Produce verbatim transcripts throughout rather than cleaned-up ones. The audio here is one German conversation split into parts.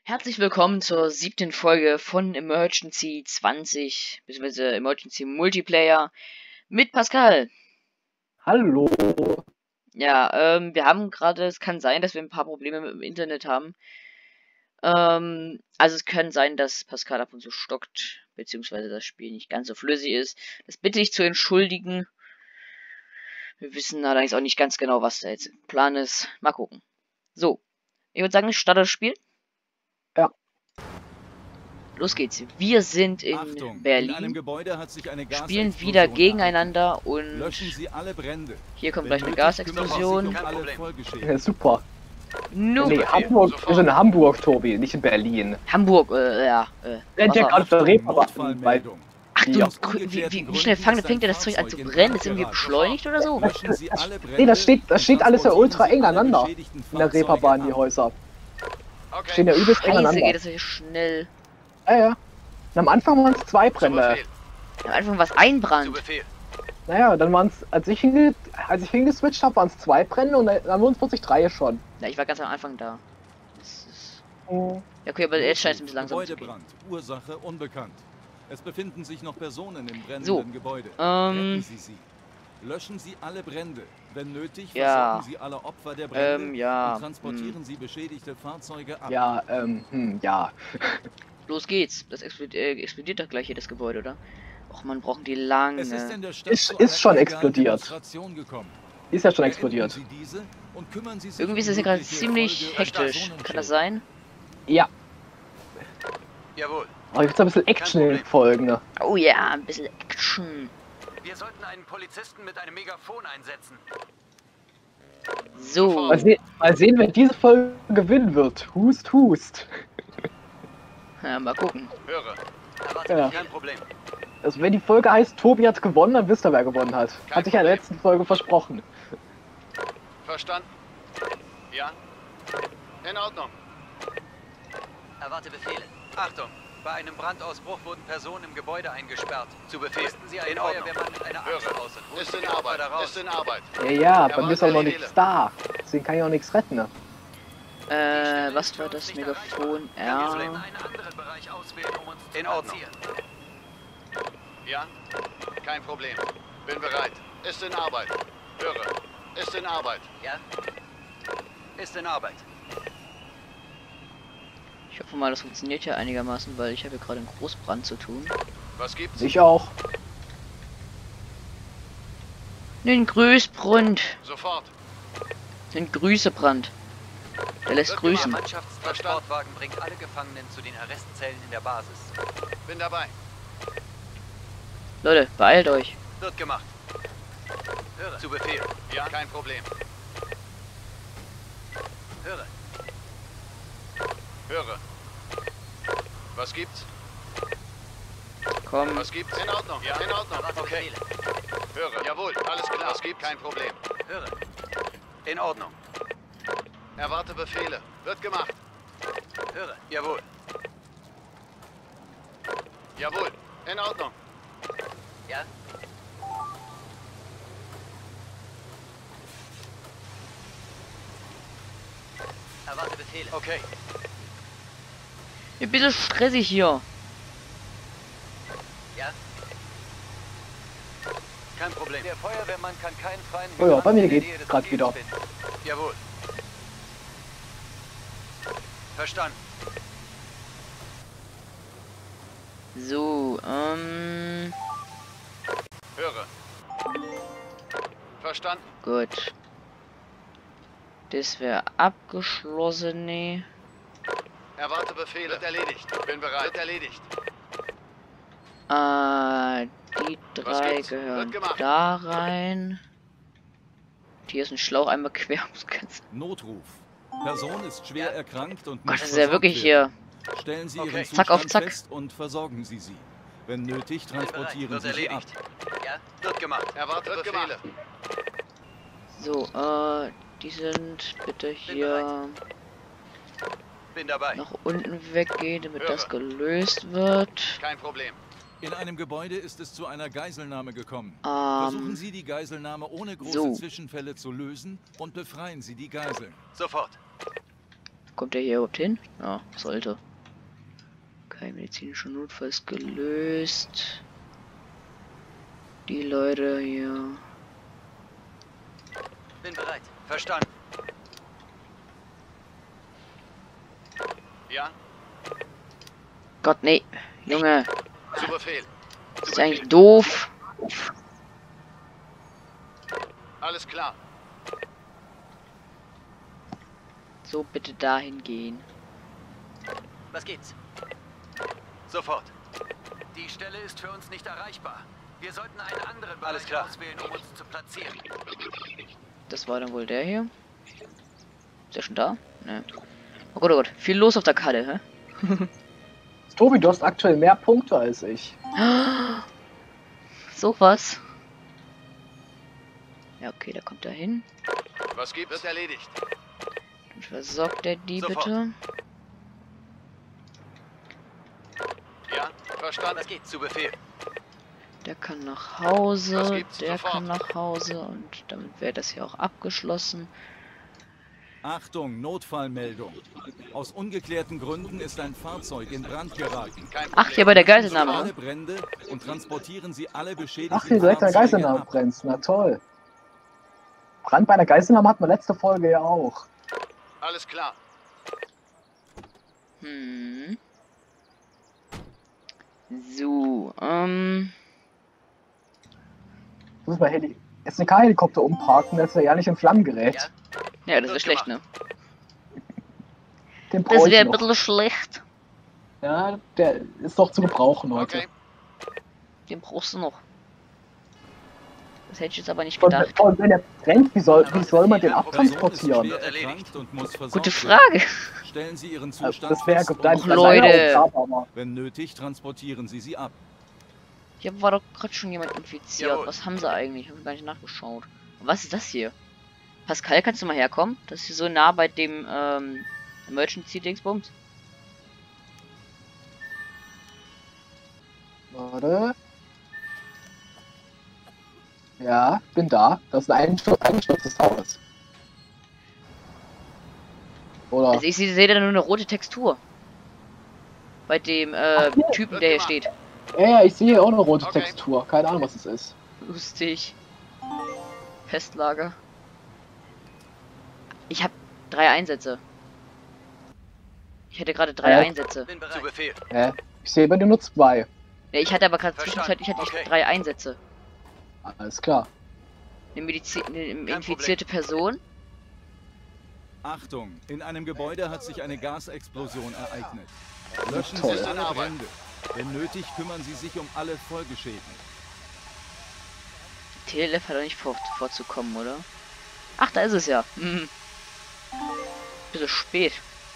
Herzlich willkommen zur siebten Folge von Emergency zwanzig, bzw. Emergency Multiplayer mit Pascal. Hallo. Ja, ähm, wir haben gerade, es kann sein, dass wir ein paar Probleme mit dem Internet haben. Ähm, also es kann sein, dass Pascal ab und zu stockt, beziehungsweise das Spiel nicht ganz so flüssig ist. Das bitte ich zu entschuldigen. Wir wissen allerdings auch nicht ganz genau, was da jetzt im Plan ist. Mal gucken. So, ich würde sagen, ich starte das Spiel. Ja. Los geht's. Wir sind in Achtung, Berlin, in einem Gebäude hat sich eine spielen wieder Gasexplosion gegeneinander und Löschen Sie alle Brände. hier kommt Wenn gleich eine nötig, Gasexplosion. kümmern Sie sich um alle Folgeschäden. Ja, super. No. Nee, Hamburg, wir sind in Hamburg, Tobi, nicht in Berlin. Hamburg, äh, ja. Äh, Rennt ja Wasser. gerade der Reeperbahn, weil Notfallmeldung. Ach du, Ja. wie, wie, wie schnell fangt, fängt ihr das Zeug an zu brennen? Ist irgendwie beschleunigt oder so? Löschen Sie alle Brände nee, das steht, das und steht alles ja ultra transportieren eng Sie alle aneinander. beschädigten In der Fahrzeuge Reeperbahn, die ab. Häuser. Stehen ja übelst eng Scheiße, aneinander. geht das hier schnell. Ja, ja. Und am Anfang waren es zwei Brände. Am Anfang was einbrannt. Naja, dann waren es, als ich hinge, als ich hingeswitcht habe, waren es zwei Brände und dann wurden es plötzlich drei schon. Ja, ich war ganz am Anfang da. Das ist... Oh. Ja, okay, aber jetzt scheint es ein bisschen langsam zu gehen. Gebäudebrand, Ursache unbekannt. Es befinden sich noch Personen im brennenden So, Gebäude. ähm... Retten Sie sie. Löschen Sie alle Brände. Wenn nötig, Ja. versorgen Sie alle Opfer der Brände Ähm, ja. und transportieren Sie beschädigte Fahrzeuge ab. Ja, ähm, hm, ja. Los geht's. Das explodiert, äh, explodiert doch gleich hier das Gebäude, oder? Och, man brauchen die lange. Es ist in der Stadt Ist- zu ist einer schon illegalen explodiert. Demonstration gekommen. Ist ja schon Beenden explodiert. Sie diese und kümmern Sie sich Irgendwie ist um das hier gerade mögliche ziemlich Folge- hektisch. Kann das sein? Ja. Jawohl. Aber jetzt ein bisschen Action in den Folgen. Ne? Oh ja, ein bisschen Action. Wir sollten einen Polizisten mit einem Megafon einsetzen. So. Mal, se mal sehen, wer diese Folge gewinnen wird. Hust, hust. Ja, mal gucken. Höre. Erwarte Ja. kein Problem. Also wenn die Folge heißt, Tobi hat gewonnen, dann wisst ihr, wer gewonnen hat. Hat sich ja in der letzten Folge versprochen. Verstanden? Ja? In Ordnung. Erwarte Befehle. Achtung! Bei einem Brandausbruch wurden Personen im Gebäude eingesperrt. Zu Befehl. Rüsten Sie einen Feuerwehrmann mit einer Axt aus und holen Ist Sie in die Opfer Arbeit, da raus. ist in Arbeit. Ja, ja, bei Ja, mir ist auch noch warte, nichts da. Deswegen kann ich auch nichts retten. Ne? Äh, was war das Megafon? Wir sollten R. einen anderen Bereich auswählen, um uns zu In Ordnung. platzieren. Ja? Kein Problem. Bin bereit. Ist in Arbeit. Höre. Ist in Arbeit. Ja? Ist in Arbeit. Ich hoffe mal, das funktioniert ja einigermaßen, weil ich habe hier gerade einen Großbrand zu tun. Was gibt's? Ich auch. Den Grüßbrand. Sofort. Den Grüßebrand. Der lässt Wird Der grüßen. Mannschaftstransportwagen bringt alle Gefangenen zu den Arrestzellen in der Basis. Bin dabei. Leute, beeilt euch. Wird gemacht. Höre. Zu Befehl. Ja? Kein Problem. Höre. Höre. Was gibt's? Komm. Was gibt's? In Ordnung. Ja, in Ordnung. Erwarte Okay. Befehle. Höre. Jawohl. Alles klar. Was gibt's? Kein Problem. Höre. In Ordnung. Erwarte Befehle. Wird gemacht. Höre. Jawohl. Jawohl. In Ordnung. Ja? Erwarte Befehle. Okay. Ein bisschen stressig hier. Ja? Kein Problem. Der Feuerwehrmann kann keinen freien Oh ja, bei mir in der geht's Nähe des grad Objekts wieder. finden. Jawohl. Verstanden. So, ähm. Höre. Verstanden. Gut. Das wäre abgeschlossen, nee. Erwarte Befehle. Wird erledigt. Bin bereit. Wird erledigt. Äh, die Was drei gibt's? gehören Wird gemacht. da rein. Hier ist ein Schlauch einmal quer ums Ganze. Notruf. Person ist schwer erkrankt und Gott, muss das ist ja versorgt wirklich werden. hier. Stellen Sie Okay. Ihren Zack Zustand auf Zack. fest und versorgen Sie sie. Wenn nötig, Bin bereit. transportieren Wird Sie sie ab. erledigt. Ja? Wird gemacht. Erwarte Wird Befehle. So, äh, die sind bitte hier Bin dabei. nach unten weggehen, damit Höre. das gelöst wird. Kein Problem. In einem Gebäude ist es zu einer Geiselnahme gekommen. Versuchen Ähm, Sie die Geiselnahme ohne große so. Zwischenfälle zu lösen und befreien Sie die Geiseln. Sofort. Kommt der hier überhaupt hin? Ja, sollte. Kein medizinischer Notfall ist gelöst. Die Leute hier. Bin bereit. Verstanden. Ja, Gott, nee. Junge, zu Befehl. das Zu ist eigentlich Befehl. doof. Alles klar. So, bitte dahin gehen. Was geht's? Sofort. Die Stelle ist für uns nicht erreichbar. Wir sollten einen anderen Bereich auswählen, um uns zu platzieren. Das war dann wohl der hier. Ist der schon da? Ne. Oh Gott, oh Gott. Viel los auf der Karte, hä? Tobi, du hast aktuell mehr Punkte als ich. So was. Ja, okay, da kommt er hin. Was gibt's? Wird erledigt. Dann versorgt er die Sofort. bitte. Ja, verstanden. Was geht's? Zu Befehl. Der kann nach Was Hause. gibt's? Der Sofort. kann nach Hause. Und damit wäre das hier auch abgeschlossen. Achtung, Notfallmeldung. Aus ungeklärten Gründen ist ein Fahrzeug in Brand geraten. Kein Ach, Problem. hier bei der Löschen Sie Geiselnahme. alle Brände und transportieren Sie alle beschädigten Ach, hier direkt eine Fahrzeuge Geiselnahme ab. brennst. Na toll. Brand bei einer Geiselnahme hatten wir letzte Folge ja auch. Alles klar. Hm. So, ähm. Muss mal Heli S N K-Helikopter umparken, dass er ja nicht in Flammen gerät. Ja. Ja, das wäre Gut schlecht, ne? Den Das brauche ich wäre ein noch. bisschen schlecht. Ja, der ist doch zu gebrauchen heute. Okay. Den brauchst du noch. Das hätte ich jetzt aber nicht Und, gedacht. und wenn er brennt, wie soll, wie soll man den Person Person ist abtransportieren? schwer erkrankt und muss versorgt Gute werden. Frage. Stellen Sie Ihren Also, Zustand das wäre fest gut. Dein, und Och, Leute. Aufgabe, aber wenn nötig, transportieren Sie sie ab. Hier war doch gerade schon jemand infiziert. Jawohl. Was haben sie eigentlich? Hab ich gar nicht nachgeschaut. Was ist das hier? Pascal, kannst du mal herkommen? Das ist hier so nah bei dem ähm, Emergency-Dingsbums. Warte. Ja, bin da. Das ist ein eingestu- eingestürztes Haus. Oder? Also ich sehe sehe da nur eine rote Textur. Bei dem äh, hier. Typen, der hier steht. Ja, ja, ich sehe hier auch eine rote Okay. Textur. Keine Ahnung, was es ist. Lustig. Festlager. Ich habe drei Einsätze. Ich hatte gerade drei Ja. Einsätze. Bin bereit. Zu Befehl. Hä? Ich sehe bei dir nur zwei. Ja, ich hatte aber gerade Verstanden. zwischenzeitlich hatte ich Okay. drei Einsätze. Alles klar. Eine, Medizi eine Kein infizierte Person. Achtung, in einem Gebäude hat sich eine Gasexplosion ereignet. Löschen Toll. Sie alle Brände. Wenn nötig, kümmern Sie sich um alle Folgeschäden. T L F hat doch nicht vor, vorzukommen, oder? Ach, da ist es ja. Hm. Bisschen spät.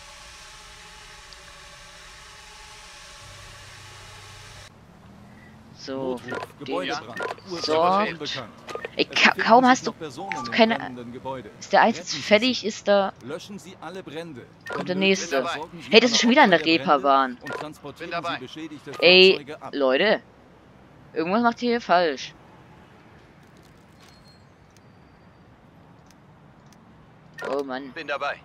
So, Notruf, den, Gebäudebrand. So. Ursache unbekannt. ey, Es ka befinden kaum sich hast du noch Personen hast du im keine. brennenden Gebäude. Ist der Einsatz Retten Sie fertig? sie. Ist da. Löschen Sie alle Brände. Kommt Wenn der nötig, nächste. versorgen Sie Hey, das ist alle schon wieder eine Opfer der Brände Reeperbahn. und transportieren Bin dabei. Sie beschädigte Ey, Fahrzeuge ab. Leute. Irgendwas macht ihr hier falsch. Oh Mann. Bin dabei.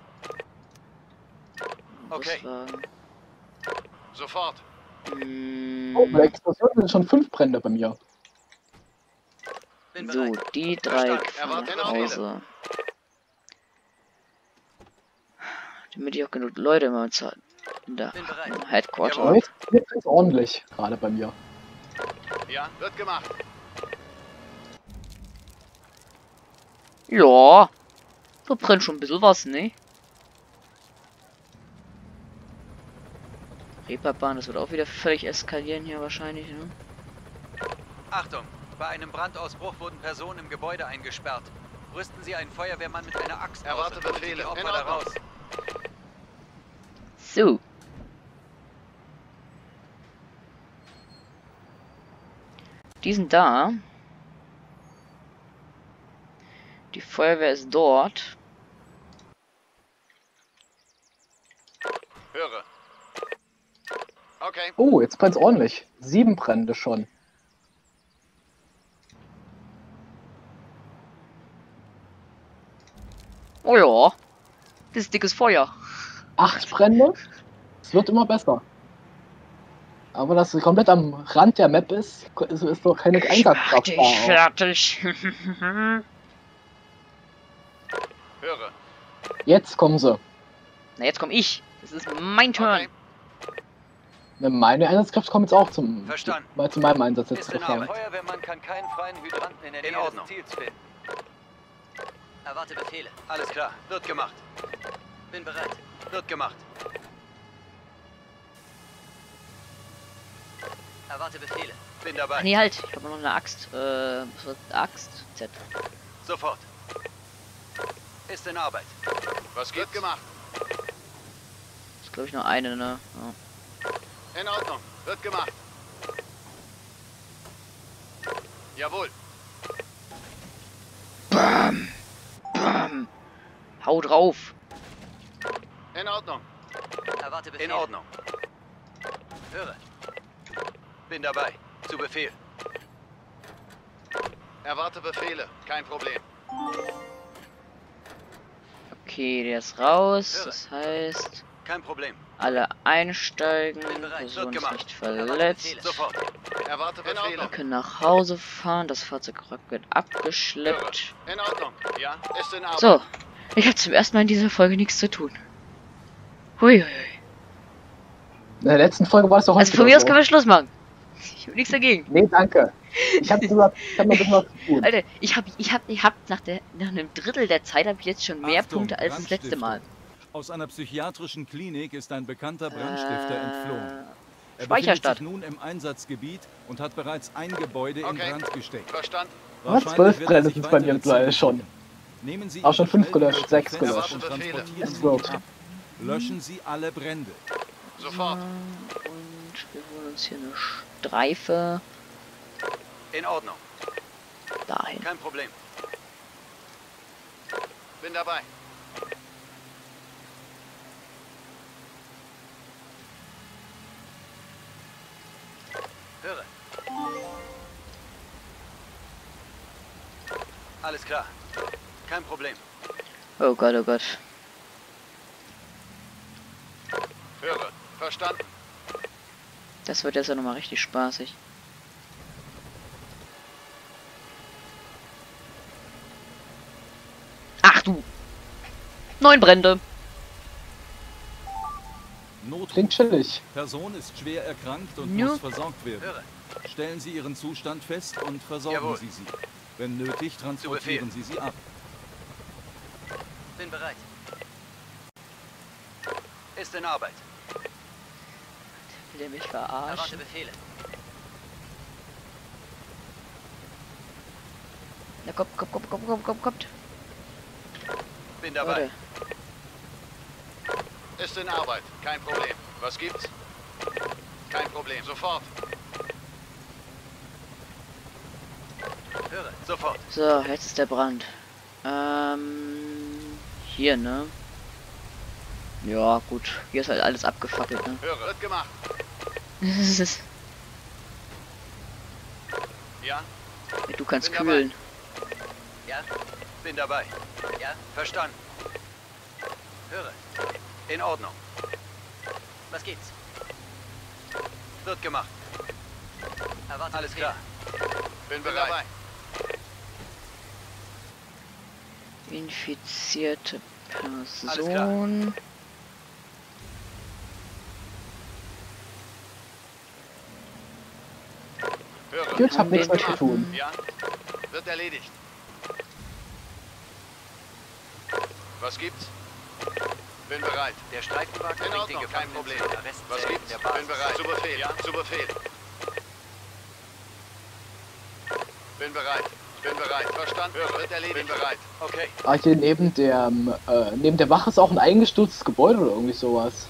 Okay. Buswagen. Sofort. Hm, Oh, bei der Explosion sind schon fünf Brände bei mir. Bin so, bereit. die drei Verstanden. fahren Erwarten nach Befehle. Hause. Damit ich auch genug Leute immer zu in der Bin bereit. im Headquarter. Aber jetzt jetzt ist ordentlich, gerade bei mir. Ja, wird gemacht. Ja. Da brennt schon ein bisschen was, ne? Reeperbahn, das wird auch wieder völlig eskalieren hier wahrscheinlich, ne? Achtung! Bei einem Brandausbruch wurden Personen im Gebäude eingesperrt. Rüsten Sie einen Feuerwehrmann mit einer Axt Erwarte aus und holen Sie Befehle. die Opfer In da Ordnung. raus. So. Die sind da. Die Feuerwehr ist dort. Höre. Okay. Oh, jetzt brennt's ordentlich. Sieben Brände schon. Oh ja. Das ist dickes Feuer. acht Brände. Es wird immer besser. Aber dass es komplett am Rand der Map ist, ist, ist doch keine Einsatzkraft da. auch. fertig. Höre. Jetzt kommen sie. Na, jetzt komm ich. Das ist mein Turn. Okay. Meine Einsatzkräfte kommen jetzt auch zum, Verstanden. mal zu meinem Einsatz jetzt Ist in gefahren. Arbeit. Feuerwehrmann kann keinen freien Hydranten in der In Nähe Ordnung. des Ziels finden. Erwarte Befehle. Alles klar. Wird gemacht. Bin bereit. Wird gemacht. Erwarte Befehle. Bin Ah, dabei. nee, halt. Ich habe noch eine Axt. Äh, was wird Axt? Z. Sofort. Ist in Arbeit. Was wird gemacht? Das ist, glaube ich, nur eine, ne? Ja. In Ordnung. Wird gemacht. Jawohl. Bam. Bam. Hau drauf. In Ordnung. Erwarte Befehle. In Ordnung. Höre. Bin dabei. Zu Befehl. Erwarte Befehle. Kein Problem. Okay, der ist raus. Höre. Das heißt, Kein Problem. alle einsteigen. Bin bereit. Person Wird ist gemacht. nicht Erwarte verletzt. Befehle. Sofort. Erwarte Befehle. Wir können nach Hause fahren. Das Fahrzeug wird abgeschleppt. In Ordnung. Ja, ist in Arbeit. So, ich habe zum ersten Mal in dieser Folge nichts zu tun. Huiuiui. In der letzten Folge war es doch Also heute von mir wieder aus so. können wir Schluss machen. Ich habe nichts dagegen. Nee, danke. Ich hab gesagt, ich hab noch ein bisschen was zu tun. Alter, ich habe ich hab, ich hab nach, der, nach einem Drittel der Zeit habe ich jetzt schon mehr Achtung, Punkte als das letzte Mal. Aus einer psychiatrischen Klinik ist ein bekannter Brandstifter entflohen. Äh, Er befindet Speicherstadt. sich nun im Einsatzgebiet und hat bereits ein Gebäude in Okay. Brand gesteckt. Verstanden. Was? Wahrscheinlich Zwölf wird er Brände sich sind bei mir weitere mittlerweile Ziele schon. suchen. Nehmen Sie Auch schon Ihre fünf gelöscht, Schnellboote sechs fest gelöscht. und Befehle. transportieren Es Sie wird. sie ab. Löschen Sie alle Brände. Sofort. Und wir holen uns hier eine Streife In Ordnung. dahin. Kein Problem. Bin dabei. Höre. Alles klar. Kein Problem. Oh Gott, oh Gott. Höre. Verstanden. Das wird jetzt ja nochmal richtig spaßig. Ach du! Neun Brände! Notruf. Klingt chillig. Person ist schwer erkrankt und Ja. muss versorgt werden. Höre. Stellen Sie Ihren Zustand fest und versorgen Jawohl. Sie sie. Wenn nötig, transportieren Sie sie ab. Bin bereit. Ist in Arbeit. Will der mich Erwarte verarschen? Befehle. Na komm, komm, komm, komm, komm, komm, kommt. Bin dabei. Leute, Ist in Arbeit. Kein Problem. Was gibt's? Kein Problem. Sofort. Höre. Sofort. so, jetzt ist der Brand. Ähm, hier, ne? Ja, gut. Hier ist halt alles abgefackelt, ne? Höre. Wird gemacht. Das ist, Ja. du kannst Bin dabei. kühlen. Ja. Bin dabei. Ja. Verstanden. Höre. In Ordnung. Was geht's? Wird gemacht. Erwarte Alles Befehle. klar. Bin bereit. Dabei. Infizierte Alles klar. Person. Höre. Gut, hab Haben nichts den mehr zu tun. Typen- Ja. Wird erledigt. Was gibt's? Bin bereit. Der Streifenwagen In bringt den Ordnung. Kein Gefangenen Problem. zu den Arrestzellen Was gibt's? der Basis. Bin bereit. Zu Befehl. Ja. Zu Befehl. Bin bereit. Bin bereit. Verstanden. Höre. Wird erledigt. Bin bereit. Okay. Ah, hier neben der, ähm, äh, neben der Wache ist auch ein eingestürztes Gebäude oder irgendwie sowas.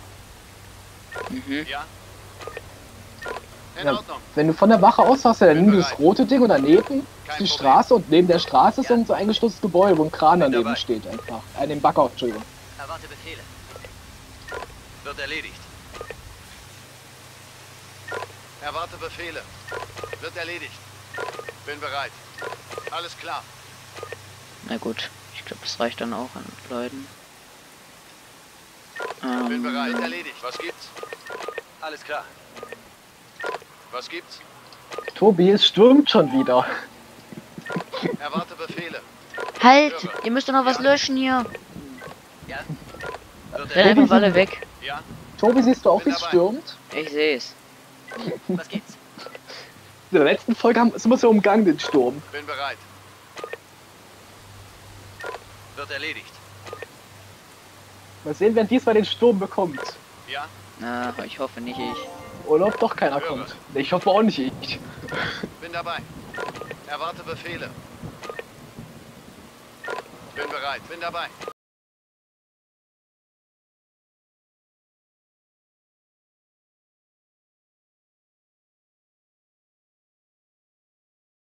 Mhm. Ja. In Ja. Ordnung. Wenn du von der Wache aus hast, ja dann Bin nimm das bereit. rote Ding und daneben ist Kein die Problem. Straße und neben der Straße ist Ja. dann so ein eingestürztes Gebäude, wo ein Kran Bin daneben dabei. steht einfach. Äh, den Bagger, Entschuldigung. Erwarte Befehle. Wird erledigt. Erwarte Befehle. Wird erledigt. Bin bereit. Alles klar. Na gut, ich glaube, das reicht dann auch an Leuten. Bin Ähm, bereit. Erledigt. Was gibt's? Alles klar. Was gibt's? Tobi, es stürmt schon wieder. Erwarte Befehle. halt! Ihr müsst doch noch was Ja. löschen hier. Ja? Wird Renn einfach sind- alle weg. Ja? Tobi, siehst du auch, wie Bin es dabei. stürmt? Ich seh's. Was gibt's? In der letzten Folge haben, sind wir so umgangen, den Sturm. Bin bereit. Wird erledigt. Mal sehen, wer diesmal den Sturm bekommt. Ja? Na, ich hoffe nicht ich. Oder ob doch keiner Höre. kommt. Nee, ich hoffe auch nicht ich. Bin dabei. Erwarte Befehle. Bin bereit. Bin dabei.